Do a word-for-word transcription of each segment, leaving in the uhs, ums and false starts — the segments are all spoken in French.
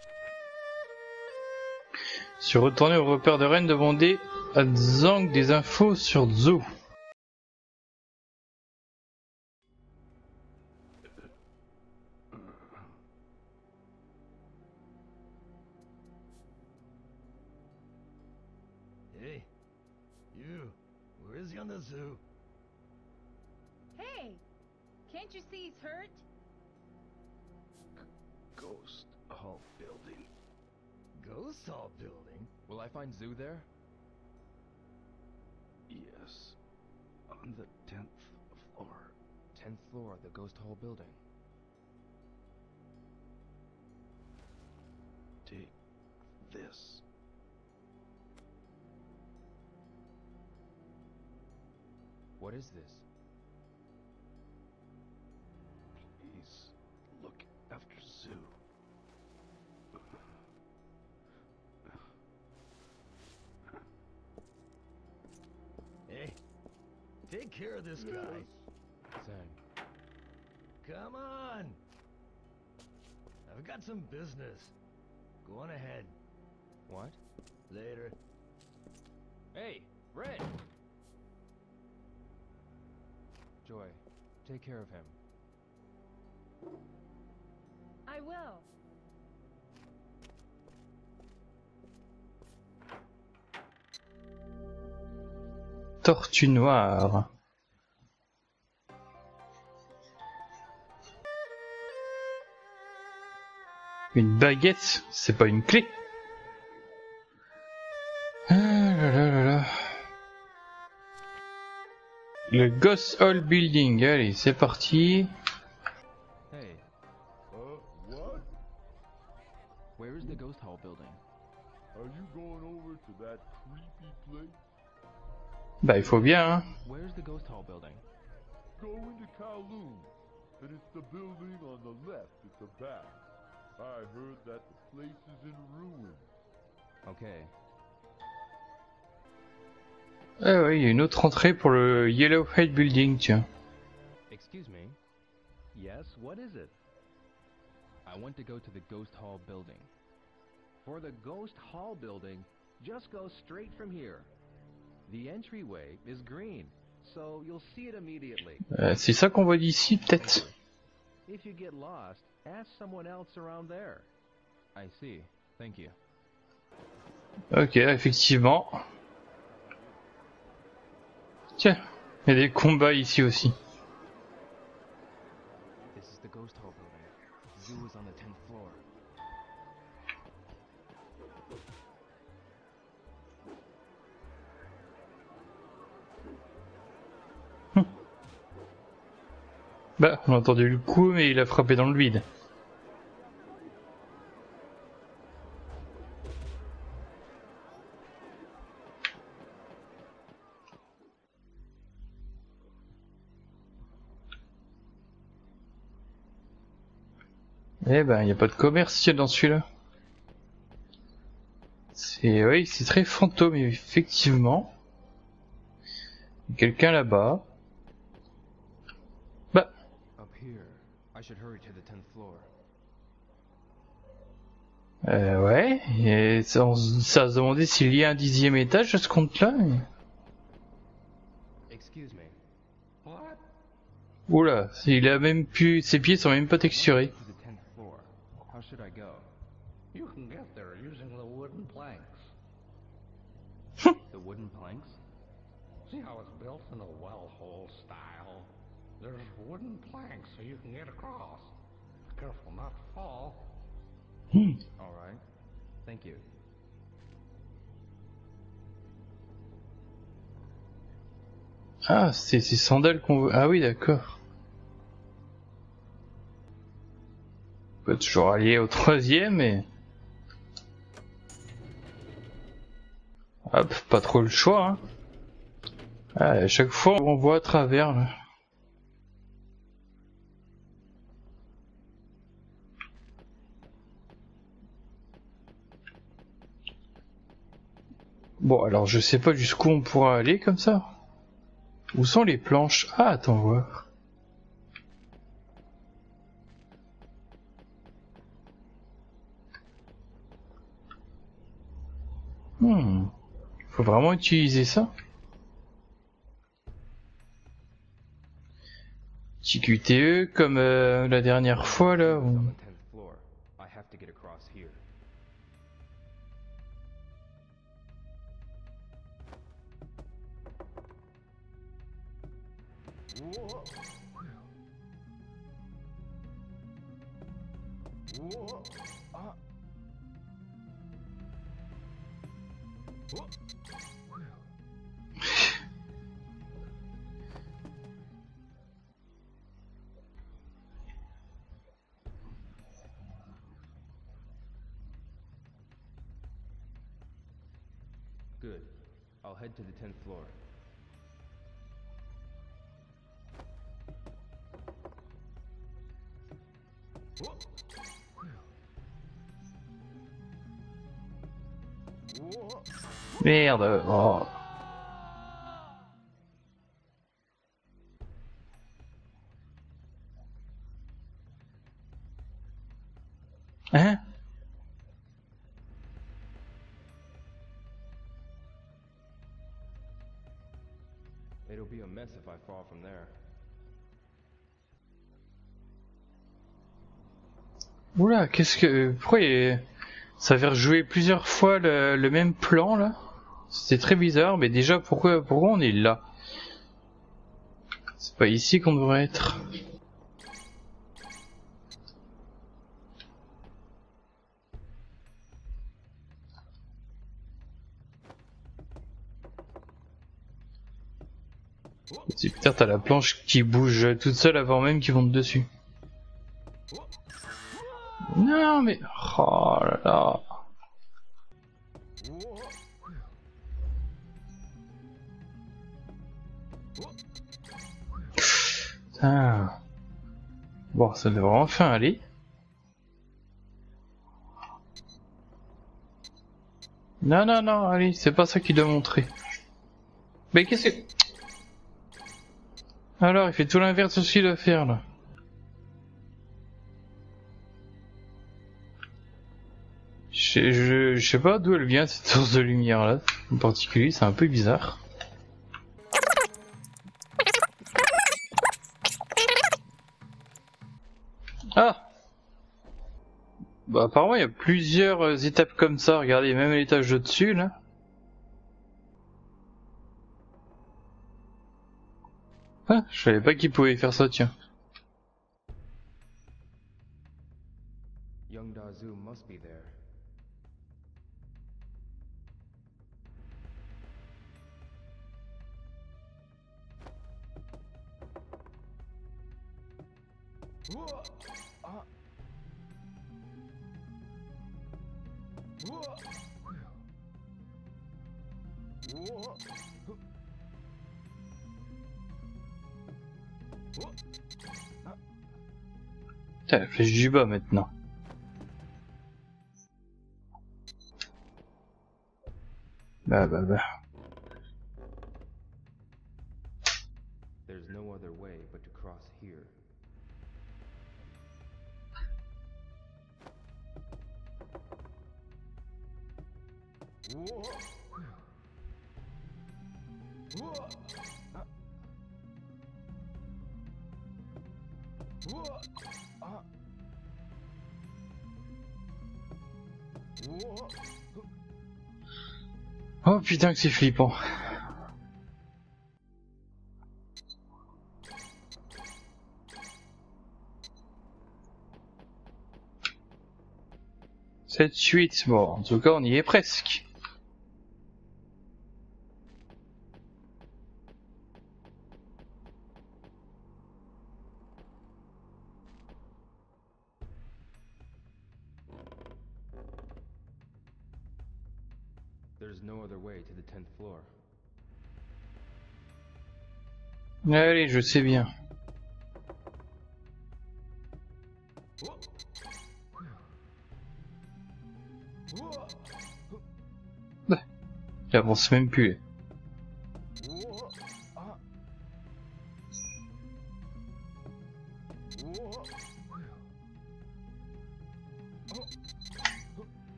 Je suis retourné au repère de Rennes demander à Zhang des infos sur Zhou. Hey, you, where is he on the zoo? Hey, can't you see he's hurt? Ghost Hall Building. Ghost Hall Building? Will I find Zoo there? Yes. On the tenth floor. tenth floor of the Ghost Hall building. Take this. What is this? Please look after Zoo. Hey, take care of this guy. Zhang. Come on. I've got some business. Go on ahead. What? Later. Hey, Red! Joy, take care of him. I will. Tortue noire. Une baguette, c'est pas une clé. Ah là là là là. Le Ghost Hall Building, allez, c'est parti. Hey, Uh, what? where is the Ghost Hall building? Are you going over to that creepy place? Bah, il faut bien, hein. Where's the Ghost Hall building? Go into Kowloon, and it's the building on the left at the back. I heard that the place is in ruins. Okay. Ah ouais, il y a une autre entrée pour le Yellowhead Building, tiens. Excuse me. Yes, what is it? I want to go to the Ghost Hall building. For the Ghost Hall building, just go straight from here. The entryway is green, so you'll see it immediately. Euh, c'est ça qu'on voit d'ici, peut-être. If you get lost, ask someone else around there. I see. Thank you. Ok, effectivement. Tiens, il y a des combats ici aussi. This is the Ghost Hall building. Zoo is on the tenth floor. Bah, on a entendu le coup, mais il a frappé dans le vide. Eh ben, il n'y a pas de commerce dans celui-là. C'est, oui, c'est très fantôme, effectivement. Quelqu'un là-bas. Bah. Up here. I should hurry to the tenth floor. Euh, ouais. Et ça, on, ça se demandait s'il y a un dixième étage à ce compte-là. Mais... Excuse me. What? Oula, il a même pu, ses pieds sont même pas texturés. To the tenth floor. How should I go? You can get there using the wooden planks. The wooden planks? See how it's built in a well hole style? There's wooden planks so you can get across. Careful not to fall. Hmm. All right. Thank you. Ah, c'est ces sandales qu'on veut. Ah oui, d'accord. On peut toujours aller au troisième, mais... Hop, pas trop le choix, hein. Ah, à chaque fois, on voit à travers, là. Bon, alors je sais pas jusqu'où on pourra aller comme ça. Où sont les planches? Ah, attends voir. Hmm. Faut vraiment utiliser ça. Petit Q T E comme euh, la dernière fois là. On où- the tenth floor. I have to get across here. Good. I'll head to the tenth floor. Merde. Oh. Hein? It'll be a mess if I fall from there. Oula, qu'est-ce que... Pourquoi il... ça avait rejoué plusieurs fois le, le même plan là? C'était très bizarre, mais déjà pourquoi, pourquoi on est là? C'est pas ici qu'on devrait être. C'est putain, t'as la planche qui bouge toute seule avant même qu'ils montent dessus. Non mais... Oh là là. Putain. Bon, ça devrait enfin aller. Non, non, non, allez, c'est pas ça qu'il doit montrer. Mais qu'est-ce que... Alors, il fait tout l'inverse de ce qu'il doit faire, là. Je, je, je sais pas d'où elle vient, cette source de lumière-là. En particulier, c'est un peu bizarre. Ah! Bah, apparemment, il y a plusieurs euh, étapes comme ça. Regardez, même à l'étage au-dessus, là. Ah, je savais pas qu'il pouvait faire ça, tiens. Young Dazu must be there. Putain, la flèche du bas maintenant. Bah bah bah. There's no other way but to cross here. Oh putain que c'est flippant. sept huit, bon, en tout cas on y est presque. There's no other way to the tenth floor. Allez, je sais bien. Bah, il avance même plus.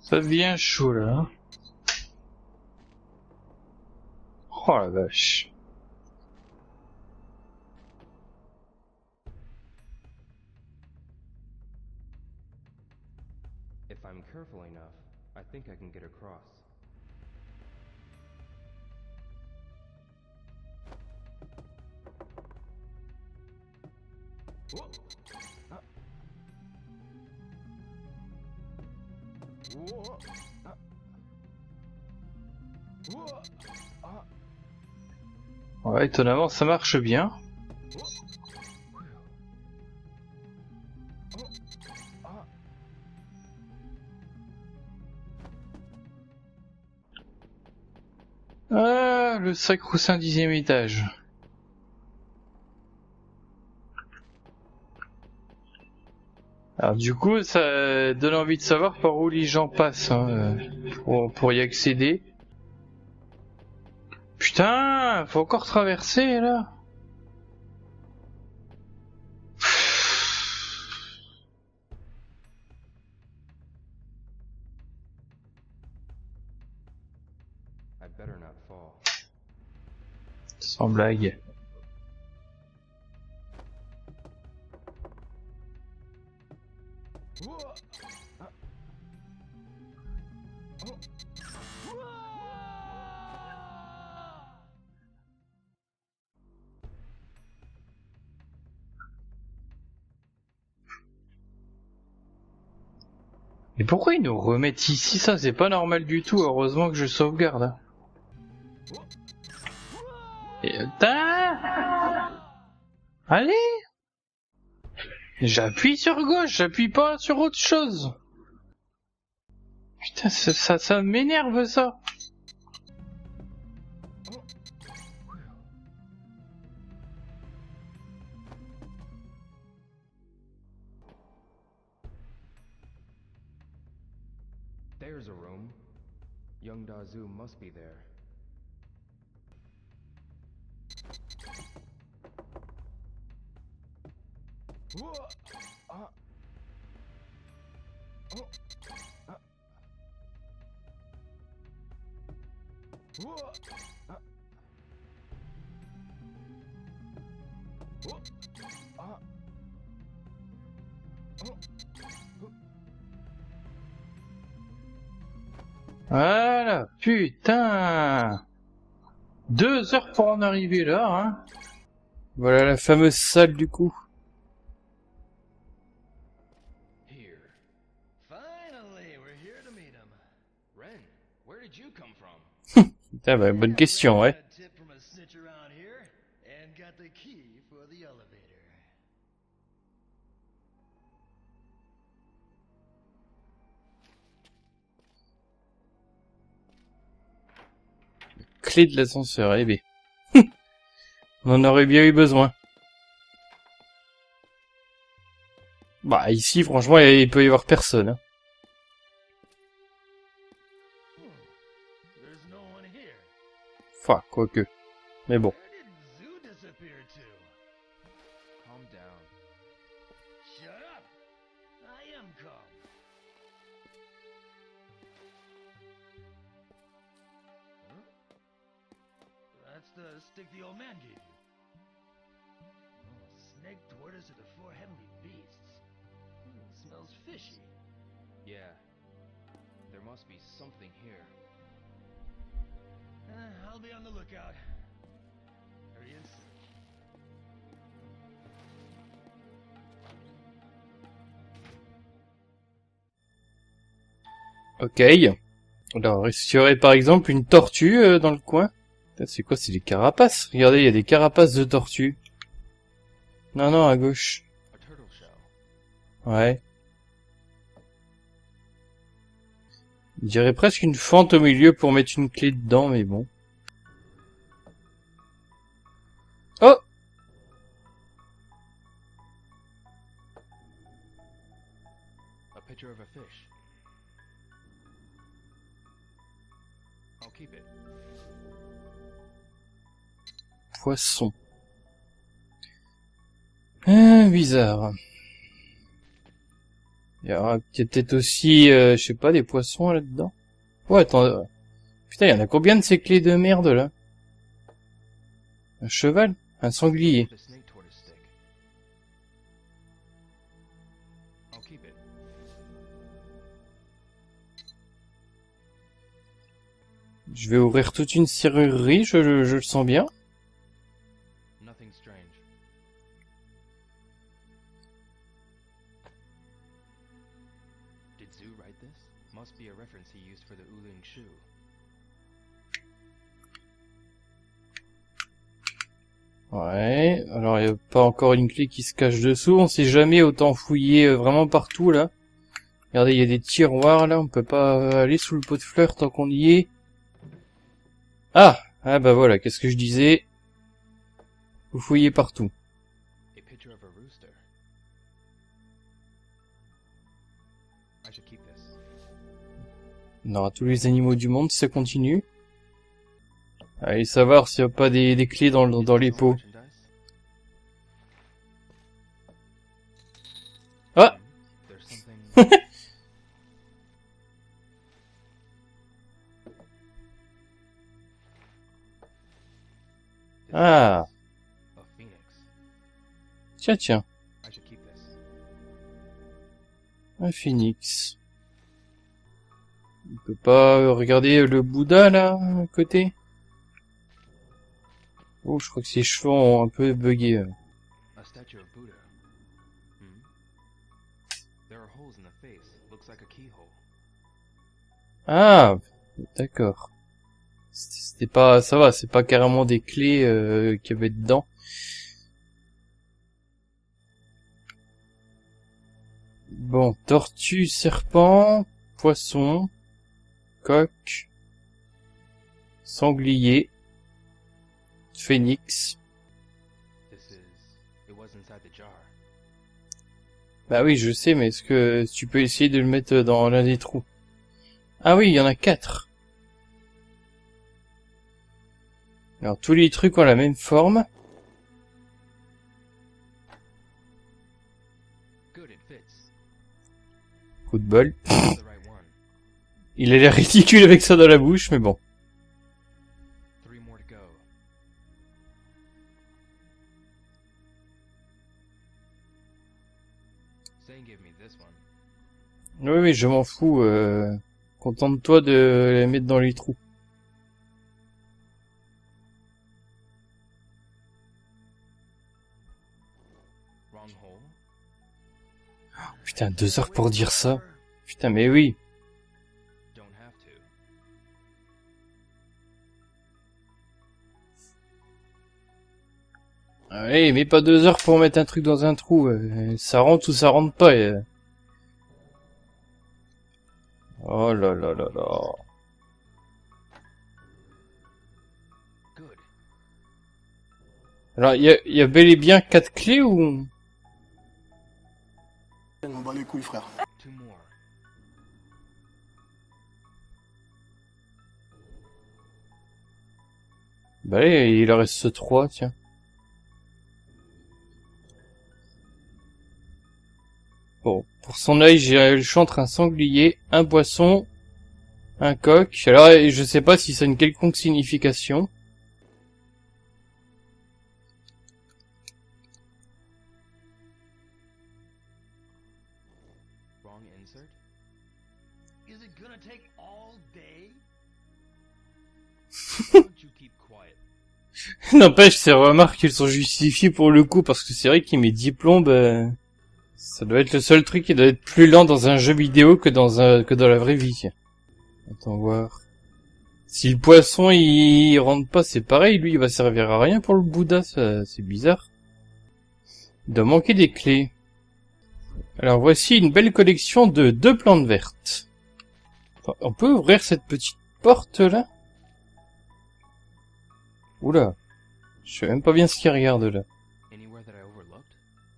Ça devient chaud là. Hein. Oh la vache. If I'm careful enough, I think I can get across. Whoa. Ah. Whoa. Ah. Whoa. Ah. Ouais, étonnamment, ça marche bien. Ah, le sacro-saint dixième étage. Alors du coup, ça donne envie de savoir par où les gens passent hein, pour, pour y accéder. Putain, faut encore traverser là. I better not fall. Sans blague. Et pourquoi ils nous remettent ici? Ça c'est pas normal du tout, heureusement que je sauvegarde. Hein. Et putain, allez, j'appuie sur gauche, j'appuie pas sur autre chose. Putain, ça, ça, ça m'énerve ça. There's a room. Young Dazu must be there. Whoa! Ah! Oh! Ah! Whoa! Ah! Whoa! Ah! Oh! Voilà, putain. Deux heures pour en arriver là, hein. Voilà la fameuse salle du coup. Here. Finally, we're here to meet him. Ren, where did you come from? Putain, bah, bonne question, ouais. Got a tip from a snitch around here and got the key for the elevator. Clé de l'ascenseur, eh bien. On en aurait bien eu besoin. Bah ici, franchement, il peut y avoir personne. Hein. There's no one here. Enfin, quoique. Mais bon. Where did Zoo disappear to? Calm down. Shut up! I am calm. Huh? That's the stick the old man gave you. Oh, snake tortoise are the four heavenly beasts. Hmm, smells fishy. Yeah. There must be something here. Uh, I'll be on the lookout. Hurry in. Ok. Alors, est-ce qu'il y aurait par exemple une tortue euh, dans le coin? C'est quoi? C'est des carapaces. Regardez, il y a des carapaces de tortues. Non, non, à gauche. A turtle shell. Ouais. Je dirais presque une fente au milieu pour mettre une clé dedans, mais bon. Oh! A picture of a fish. I'll keep it. Poisson. Ah, bizarre. Il y aura peut-être aussi, euh, je sais pas, des poissons là-dedans. Ouais, attends. euh, Putain, il y en a combien de ces clés de merde là? Un cheval? Un sanglier? The snake tortoise stick. I'll keep it. Je vais ouvrir toute une serrurerie, je, je, je le sens bien. Nothing strange. Did Zhu write this? Must be a reference he used for the Uling Shu. Ouais, alors il n'y a pas encore une clé qui se cache dessous, on sait jamais, autant fouiller euh, vraiment partout là. Regardez, il y a des tiroirs là, on peut pas euh, aller sous le pot de fleurs tant qu'on y est. Ah, ah bah voilà, qu'est-ce que je disais? Vous fouillez partout. A picture of a rooster. I should keep this. On aura tous les animaux du monde si ça continue. Allez savoir s'il n'y a pas des, des clés dans, dans, dans les pots. Merchandise? Ah! Hmm, There's something. This Ah. is a phoenix. Tiens, tiens, I should keep this. un phénix. On peut pas euh, regarder le Bouddha là, à côté? Oh, je crois que ses cheveux ont un peu bugué. euh. A statue of Buddha. Hmm. There are holes in the face. Looks like a keyhole. Ah, d'accord. C'était pas, ça va, c'est pas carrément des clés euh, qu'il y avait dedans. Bon, tortue, serpent, poisson, coq, sanglier, phénix. This is. It was inside the jar. Bah oui, je sais, mais est-ce que tu peux essayer de le mettre dans l'un des trous? Ah oui, il y en a quatre. Alors, tous les trucs ont la même forme. Good, it fits. Coup de bol. That's the right one. Il a l'air ridicule avec ça dans la bouche, mais bon. Three more to go. Zane gave me this one. Oui, oui, je m'en fous. Euh... Contente-toi de les mettre dans les trous. Wrong hole. Putain, deux heures pour dire ça. Putain, mais oui. Don't have to. Allez, mais pas deux heures pour mettre un truc dans un trou. euh, Ça rentre ou ça rentre pas. euh. Oh là là là là. Good. Alors, il y a, il y a bel et bien quatre clés ou... On bat les couilles, frère. Two more. Bah allez, il en reste trois, tiens. Bon, pour son œil, j'ai le choix entre un sanglier, un poisson, un coq. Alors, je sais pas si ça a une quelconque signification. Wrong insert. Is it gonna take all day? Why don't you keep quiet? N'empêche, ces remarques, elles sont justifiées pour le coup, parce que c'est vrai qu'il met dix plombes. euh, Ça doit être le seul truc qui doit être plus lent dans un jeu vidéo que dans un que dans la vraie vie. Attends voir. Si le poisson il rentre pas, c'est pareil, lui il va servir à rien pour le Bouddha, ça, c'est bizarre. Il doit manquer des clés. Alors voici une belle collection de deux plantes vertes. Enfin, on peut ouvrir cette petite porte là? Oula. Je sais même pas bien ce qu'il regarde là. Anywhere that I overlooked?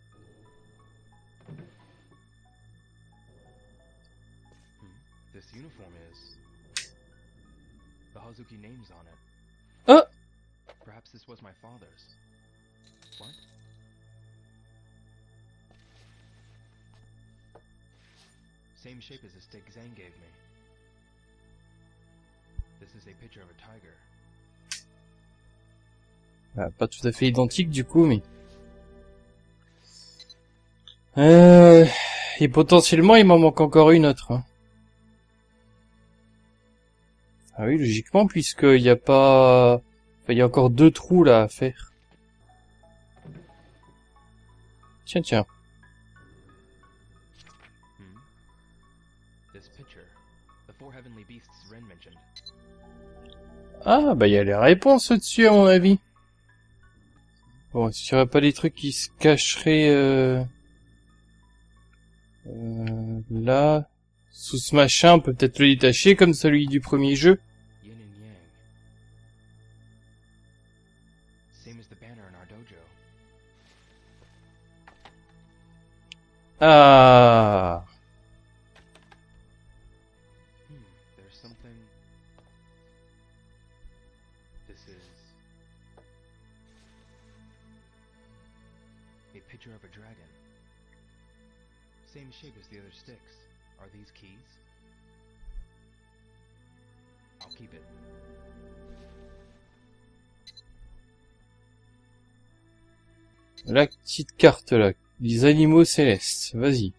Hmm. This uniform is. The Hazuki name's on it. Oh! Perhaps this was my father's. What? Same shape as the stick Zhang gave me. This is a picture of a tiger. Ah, pas tout à fait identique du coup, mais... Euh... Et potentiellement, il m'en manque encore une autre. Hein. Ah oui, logiquement, puisqu'il n'y a pas... Enfin, il y a encore deux trous là à faire. Tiens, tiens. Hmm. This picture, the four heavenly beasts Ren mentioned. Ah, bah il y a les réponses dessus à mon avis. Bon, est-ce qu'il n'y aurait pas des trucs qui se cacheraient... Euh... Euh, là, sous ce machin, on peut peut-être le détacher comme celui du premier jeu. Yin and Yang. Same as the banner in our dojo. Ah, Hmm, there's something. This is a picture of a dragon. Same shape as the other sticks. Are these keys? I'll keep it. la petite carte là, les animaux célestes, vas-y.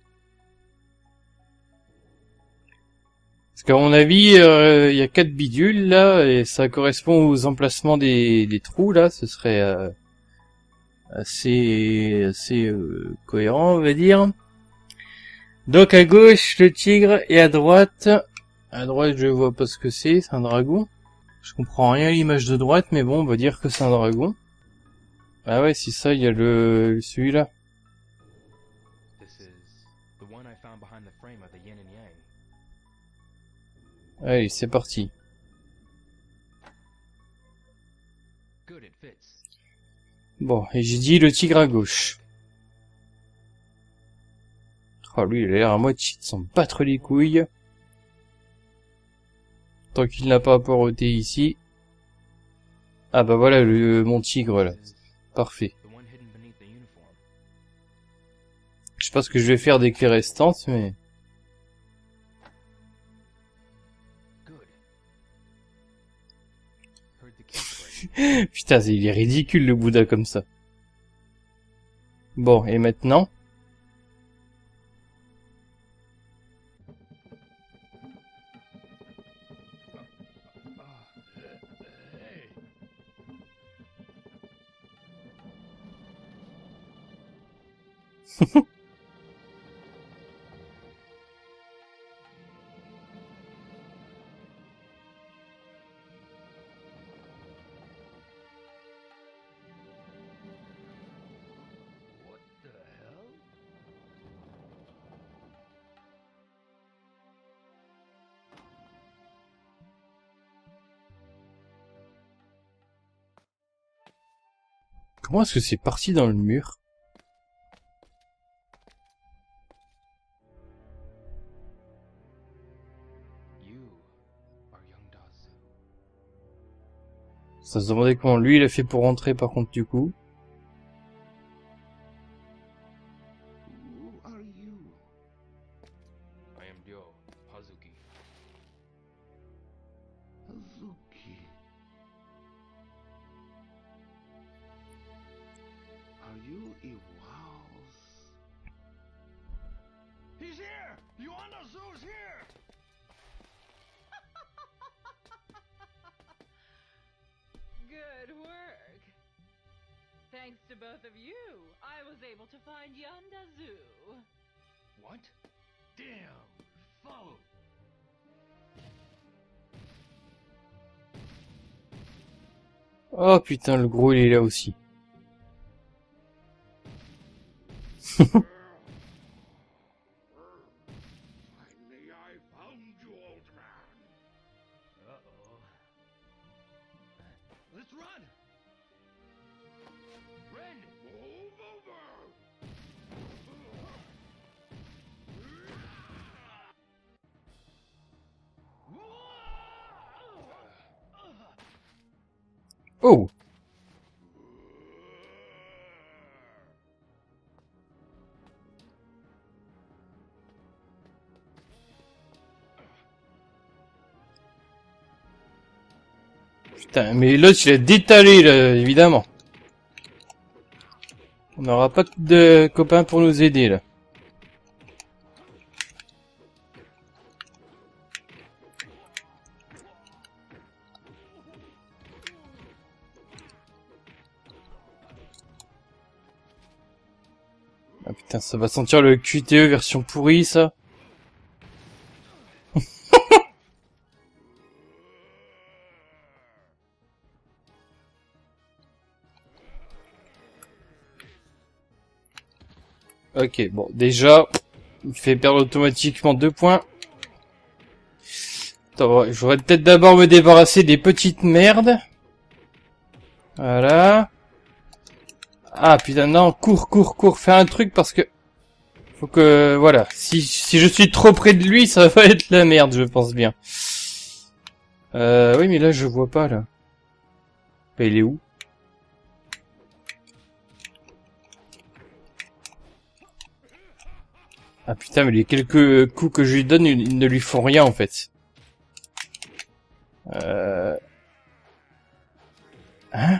Parce qu'à mon avis, euh, il y a quatre bidules là, et ça correspond aux emplacements des, des trous là, ce serait euh, assez, assez euh, cohérent, on va dire. Donc à gauche le tigre et à droite, à droite je vois pas ce que c'est, c'est un dragon. Je comprends rien à l'image de droite, mais bon, on va dire que c'est un dragon. Ah ouais, c'est ça, il y a le celui-là. This is the one I found behind the frame of the yin and yang. Allez, c'est parti. Good, it fits. Bon, et j'ai dit le tigre à gauche. Oh, lui, il a l'air à moitié de s'en battre les couilles. Tant qu'il n'a pas apporté ici. Ah bah voilà, le, mon tigre, là. This is Parfait. the one hidden beneath the uniform. Je sais pas ce que je vais faire des clés restantes, mais... Good. Heard the key break. Putain, il est ridicule, le Bouddha, comme ça. Bon, et maintenant... What the hell? Comment est-ce que c'est parti dans le mur? You are young Dazu. Ça se demandait comment lui, il a fait pour rentrer, par contre, du coup. Who are you? I am Ryo Hazuki. Hazuki. Are you Iwao's? He's here! Yuanda Zoo's here! Good work. Thanks to both of you, I was able to find Yonda Zoo. What? Damn! Followed! Oh putain, le gros, il est là aussi. Finally, I found you, old man. Uh-oh. Let's run! Ren! Move over! Oh! Putain, mais l'autre il a détalé là, évidemment. On n'aura pas de copains pour nous aider là. Ah putain, ça va sentir le Q T E version pourrie ça. Ok, bon, déjà, il fait perdre automatiquement deux points. Attends, j'aurais peut-être d'abord me débarrasser des petites merdes. Voilà. Ah putain, non, cours, cours, cours, fais un truc parce que... Faut que... Voilà, si, si je suis trop près de lui, ça va être la merde, je pense bien. Euh, oui, mais là, je vois pas, là. Bah, il est où? Ah putain, mais les quelques coups que je lui donne, ils ne lui font rien en fait. Euh... Hein?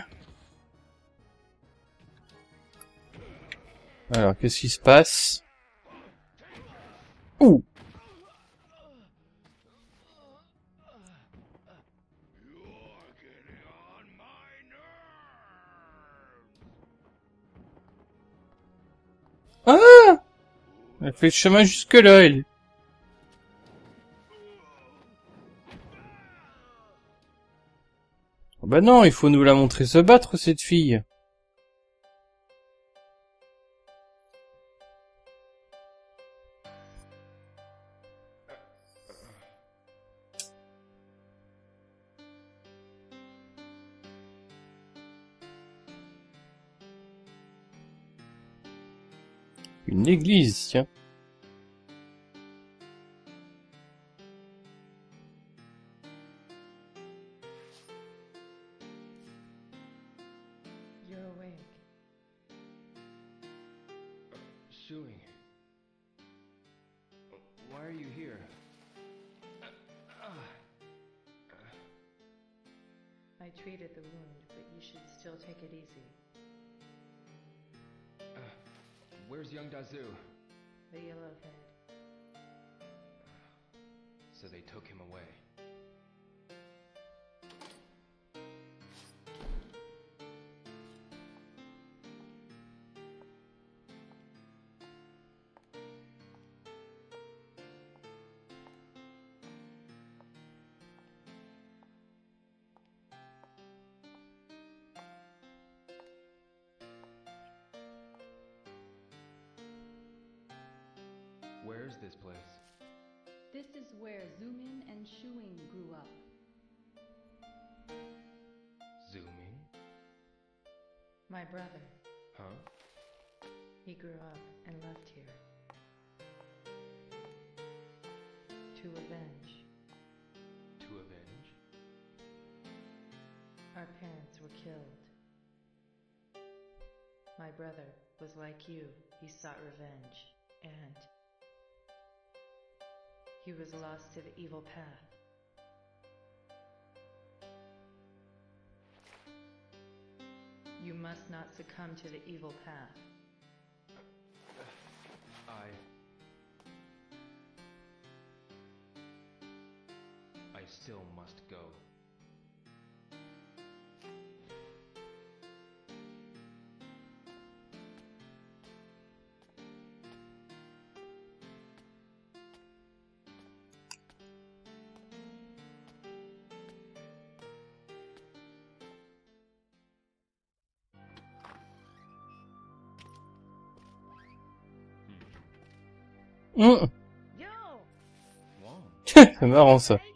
Alors, qu'est-ce qui se passe? Ouh! Ah! Elle fait le chemin jusque là, elle. Oh bah non, il faut nous la montrer se battre, cette fille. Une église, tiens. You're awake. Shuing. Why are you here? I treated the wound, but you should still take it easy. Where's young Dazu? The Yellowhead. So they took him away. Where's this place? This is where Zoomin and Shuing grew up. Zooming? My brother. Huh? He grew up and left here. To avenge. To avenge? Our parents were killed. My brother was like you. He sought revenge. And he was lost to the evil path. You must not succumb to the evil path. I... I still must go. Mmh. Wow. C'est marrant ça.